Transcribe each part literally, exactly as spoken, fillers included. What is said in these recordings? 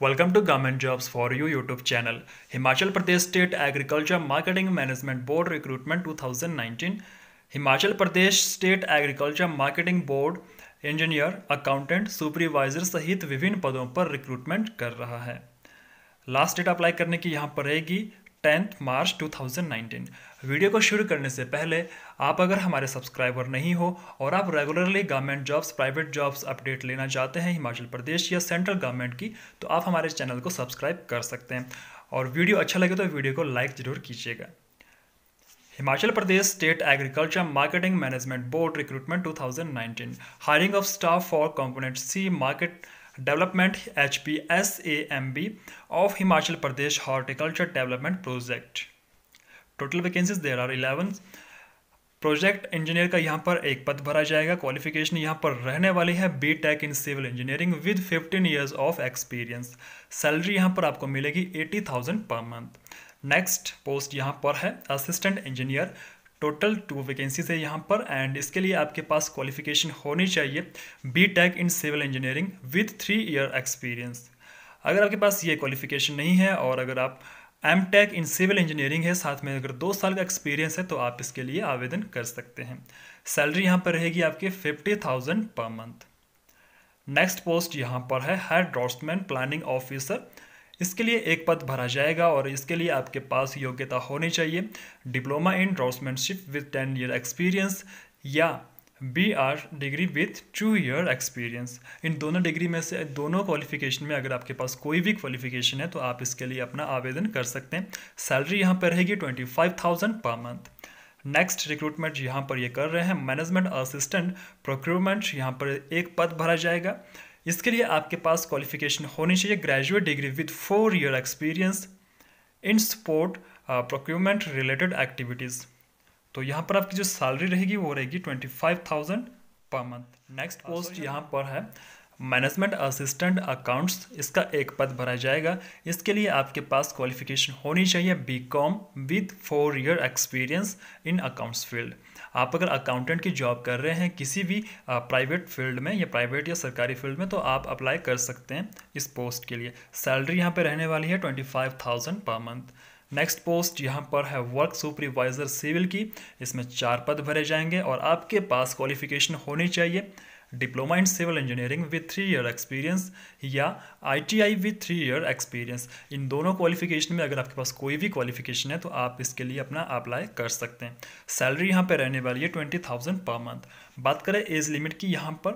Welcome to government jobs for you YouTube channel. Himachal Pradesh state agriculture marketing management board recruitment दो हज़ार उन्नीस। Himachal Pradesh state agriculture marketing board engineer, accountant, supervisor सहित विभिन्न पदों पर रिक्रूटमेंट कर रहा है। लास्ट डेट अप्लाई करने की यहाँ पर रहेगी टेंथ मार्च दो हज़ार उन्नीस। वीडियो को शुरू करने से पहले आप अगर हमारे सब्सक्राइबर नहीं हो और आप regularly government jobs, private jobs update लेना चाहते हैं हिमाचल प्रदेश या सेंट्रल गवर्नमेंट की, तो आप हमारे चैनल को सब्सक्राइब कर सकते हैं और वीडियो अच्छा लगे तो वीडियो को लाइक जरूर कीजिएगा। Himachal Pradesh state agriculture marketing management board recruitment दो हज़ार उन्नीस। Hiring of staff for component C market development H P S A M B of Himachal Pradesh horticulture development project. Total vacancies there are eleven. Project engineer का यहाँ पर एक पद भरा जाएगा। क्वालिफिकेशन यहाँ पर रहने वाली है B tech in civil engineering with fifteen years of experience. Salary यहाँ पर आपको मिलेगी eighty thousand per month. Next post यहाँ पर है assistant engineer. Total two vacancies है यहाँ पर एंड इसके लिए आपके पास क्वालिफिकेशन होनी चाहिए B tech in civil engineering with three year experience. अगर आपके पास ये क्वालिफिकेशन नहीं है और अगर आप M tech in civil engineering है, साथ में अगर दो साल का एक्सपीरियंस है, तो आप इसके लिए आवेदन कर सकते हैं। सैलरी यहाँ पर रहेगी आपके fifty thousand per month. Next post यहाँ पर है हेड ड्राफ्ट्समैन प्लानिंग ऑफिसर। इसके लिए एक पद भरा जाएगा और इसके लिए आपके पास योग्यता होनी चाहिए diploma in draftsmanship with ten year experience या B R degree with two year experience. इन दोनों डिग्री में से दोनों क्वालिफिकेशन में अगर आपके पास कोई भी क्वालिफिकेशन है तो आप इसके लिए अपना आवेदन कर सकते हैं। सैलरी यहाँ पर रहेगी twenty five thousand per month. Next recruitment यहाँ पर ये कर रहे हैं मैनेजमेंट असिस्टेंट प्रोक्योरमेंट। यहाँ पर एक पद भरा जाएगा। इसके लिए आपके पास क्वालिफिकेशन होनी चाहिए graduate degree with four year experience in support procurement related activities. तो यहाँ पर आपकी जो सैलरी रहेगी वो रहेगी twenty five thousand per month. Next post यहाँ पर है मैनेजमेंट असिस्टेंट अकाउंट्स। इसका एक पद भरा जाएगा। इसके लिए आपके पास क्वालिफिकेशन होनी चाहिए B com with four year experience in accounts field. आप अगर अकाउंटेंट की जॉब कर रहे हैं किसी भी प्राइवेट फील्ड में या प्राइवेट या सरकारी फील्ड में, तो आप अप्लाई कर सकते हैं इस पोस्ट के लिए। सैलरी यहाँ पे रहने वाली है twenty five thousand per month. Next post यहाँ पर है वर्क सुपरवाइजर सिविल की। इसमें चार पद भरे जाएंगे और आपके पास क्वालिफिकेशन होनी चाहिए diploma in civil engineering with three year experience या ITI with three year experience. इन दोनों क्वालिफिकेशन में अगर आपके पास कोई भी क्वालिफिकेशन है तो आप इसके लिए अपना अप्लाई कर सकते हैं। सैलरी यहाँ पे रहने वाली है ट्वेंटी थाउजेंड पर मंथ। बात करें एज लिमिट की, यहाँ पर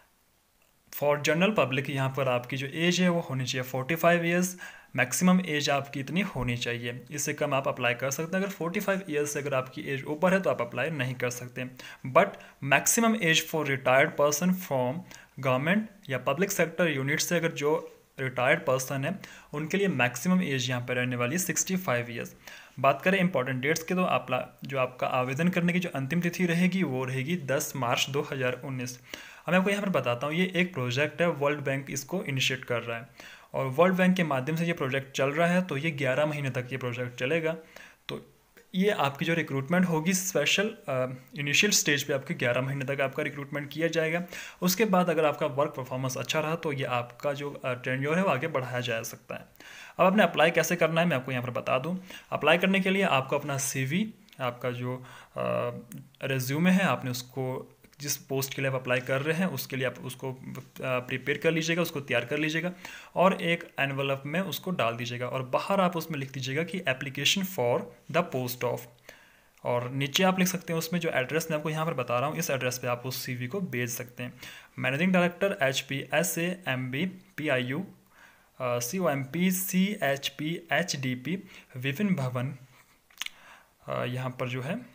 फॉर जनरल पब्लिक यहाँ पर आपकी जो एज है वो होनी चाहिए forty five years. Maximum age आपकी इतनी होनी चाहिए, इससे कम आप अप्लाई कर सकते हैं। अगर फोर्टी फाइव ईयर्स से अगर आपकी एज ऊपर है तो आप अप्लाई नहीं कर सकते। But maximum age for retired person from government या पब्लिक सेक्टर यूनिट से अगर जो रिटायर्ड पर्सन है उनके लिए मैक्सिमम एज यहाँ पर रहने वाली है सिक्सटी फाइव ईयर्स। बात करें इंपॉर्टेंट डेट्स की, तो आप जो आपका आवेदन करने की जो अंतिम तिथि रहेगी वो रहेगी दस मार्च दो हज़ार उन्नीस। अब मैं आपको यहाँ पर बताता हूँ, ये एक प्रोजेक्ट है, वर्ल्ड बैंक इसको इनिशिएट कर रहा है और वर्ल्ड बैंक के माध्यम से ये प्रोजेक्ट चल रहा है। तो ये ग्यारह महीने तक ये प्रोजेक्ट चलेगा। तो ये आपकी जो रिक्रूटमेंट होगी स्पेशल इनिशियल स्टेज पे आपके ग्यारह महीने तक आपका रिक्रूटमेंट किया जाएगा। उसके बाद अगर आपका वर्क परफॉर्मेंस अच्छा रहा तो ये आपका जो टेन्योर है वो आगे बढ़ाया जा सकता है। अब आपने अप्लाई कैसे करना है मैं आपको यहाँ पर बता दूँ। अप्लाई करने के लिए आपको अपना सीवी, आपका जो रेज्यूमे है, आपने उसको जिस पोस्ट के लिए आप अप्लाई कर रहे हैं उसके लिए आप उसको प्रिपेयर कर लीजिएगा, उसको तैयार कर लीजिएगा और एक एनवलप में उसको डाल दीजिएगा और बाहर आप उसमें लिख दीजिएगा कि application for the post of, और नीचे आप लिख सकते हैं उसमें जो एड्रेस मैं आपको यहाँ पर बता रहा हूँ, इस एड्रेस पे आप उस सीवी को भेज सकते हैं। Managing director H P S A M B P I U C O M P C H P H D P Vipin Bhawan, यहाँ पर जो है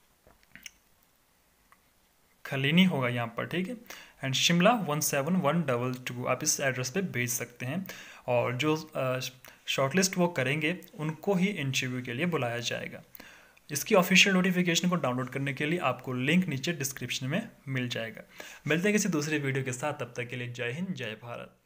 खलीनी होगा यहाँ पर, ठीक है, and Shimla one seven one double two. आप इस एड्रेस पे भेज सकते हैं और जो शॉर्टलिस्ट वो करेंगे उनको ही इंटरव्यू के लिए बुलाया जाएगा। इसकी ऑफिशियल नोटिफिकेशन को डाउनलोड करने के लिए आपको लिंक नीचे डिस्क्रिप्शन में मिल जाएगा। मिलते हैं किसी दूसरे वीडियो के साथ, तब तक के लिए जय हिंद, जय भारत।